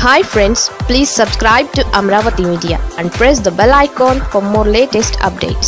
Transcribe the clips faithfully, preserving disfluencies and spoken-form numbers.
Hi friends, please subscribe to Amaravathi Media and press the bell icon for more latest updates.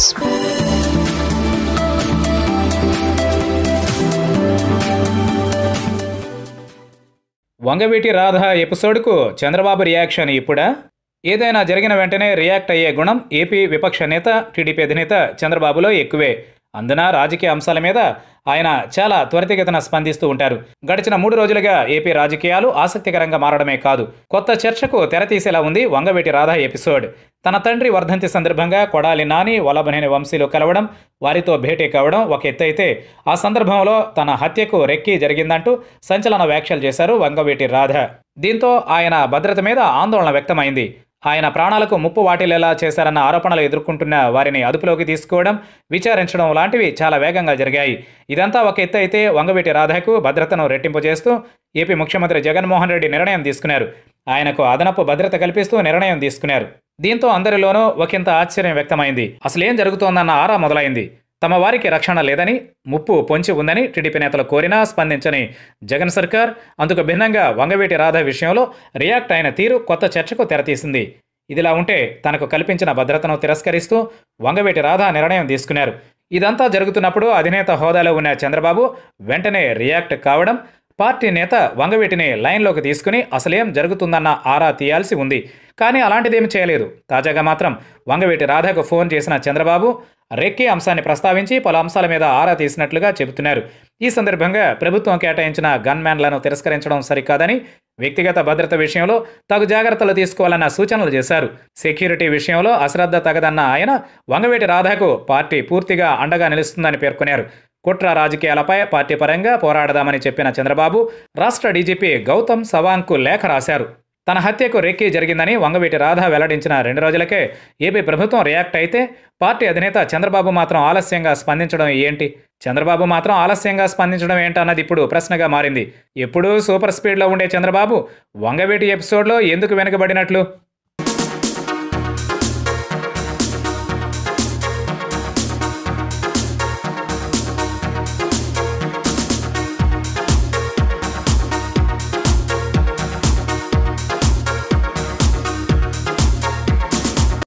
Vangaveeti Radha ఎపిసోడ్కు Chandrababu reaction ఇప్పుడా? ఏదైనా జరిగిన వెంటనే react అయ్యే గుణం ఏపీ విపక్ష నేత టీడీపీ అధినేత చంద్రబాబులో ఎక్కువే. అందున రాజకీయ అంశాల మీద ఆయన చాలా త్వరితగతిన స్పందిస్తూ ఉంటారు. గడిచిన మూడు రోజులుగా ఏపీ రాజకీయాలు ఆసక్తికరంగా మారడమే కాదు, కొత్త చర్చకు తెరతీసేలా ఉంది వంగవీటి రాధ ఎపిసోడ్. తన తండ్రి వర్ధంతి సందర్భంగా కొడాలి నాని, వల్లభనేని వంశీలు కలవడం, వారితో భేటీ కావడం ఒక ఎత్తైతే, ఆ సందర్భంలో తన హత్యకు రెక్కి జరిగిందంటూ సంచలన వ్యాఖ్యలు చేశారు వంగవీటి రాధ. దీంతో ఆయన భద్రత మీద ఆందోళన వ్యక్తమైంది. ఆయన ప్రాణాలకు ముప్పు వాటిల్లేలా చేశారన్న ఆరోపణలు ఎదుర్కొంటున్న వారిని అదుపులోకి తీసుకోవడం, విచారించడం లాంటివి చాలా వేగంగా జరిగాయి. ఇదంతా ఒక ఎత్తు అయితే, వంగవీటి రాధకు భద్రతను రెట్టింపు చేస్తూ ఏపీ ముఖ్యమంత్రి జగన్మోహన్ రెడ్డి నిర్ణయం తీసుకున్నారు. ఆయనకు అదనపు భద్రత కల్పిస్తూ నిర్ణయం తీసుకున్నారు. దీంతో అందరిలోనూ ఒకంత ఆశ్చర్యం వ్యక్తమైంది. అసలేం జరుగుతోందన్న ఆరా మొదలైంది. తమ వారికి రక్షణ లేదని, ముప్పు పొంచి ఉందని టీడీపీ నేతలు కోరినా స్పందించని జగన్ సర్కార్ అందుకు భిన్నంగా వంగవీటి రాధ విషయంలో రియాక్ట్ అయిన తీరు కొత్త చర్చకు తెరతీసింది. ఇదిలా ఉంటే తనకు కల్పించిన భద్రతను తిరస్కరిస్తూ వంగవీటి రాధ నిర్ణయం తీసుకున్నారు. ఇదంతా జరుగుతున్నప్పుడు అధినేత హోదాలో ఉన్న చంద్రబాబు వెంటనే రియాక్ట్ కావడం, పార్టీ నేత వంగవీటిని లైన్లోకి తీసుకుని అసలేం జరుగుతుందన్న ఆరా తీయాల్సి ఉంది. కానీ అలాంటిదేమీ చేయలేదు. తాజాగా మాత్రం వంగవీటి రాధకు ఫోన్ చేసిన చంద్రబాబు రెక్కి అంశాన్ని ప్రస్తావించి పలు అంశాల మీద ఆరా తీసినట్లుగా చెబుతున్నారు. ఈ సందర్భంగా ప్రభుత్వం కేటాయించిన గన్మ్యాన్లను తిరస్కరించడం సరికాదని, వ్యక్తిగత భద్రత విషయంలో తగు జాగ్రత్తలు తీసుకోవాలన్న సూచనలు చేశారు. సెక్యూరిటీ విషయంలో అశ్రద్ధ తగదన్న ఆయన వంగవీటి రాధకు పార్టీ పూర్తిగా అండగా నిలుస్తుందని పేర్కొన్నారు. కుట్ర రాజకీయాలపై పార్టీ పరంగా పోరాడదామని చెప్పిన చంద్రబాబు రాష్ట్ర డీజీపీ గౌతమ్ సవాంగ్కు లేఖ రాశారు. తన హత్యకు రెక్కి జరిగిందని వంగవీటి రాధ వెల్లడించిన రెండు రోజులకే ఏపీ ప్రభుత్వం రియాక్ట్ అయితే, పార్టీ అధినేత చంద్రబాబు మాత్రం ఆలస్యంగా స్పందించడం ఏంటి? చంద్రబాబు మాత్రం ఆలస్యంగా స్పందించడం ఏంటన్నది ఇప్పుడు ప్రశ్నగా మారింది. ఎప్పుడూ సూపర్ స్పీడ్లో ఉండే చంద్రబాబు వంగవీటి ఎపిసోడ్లో ఎందుకు వెనుకబడినట్లు?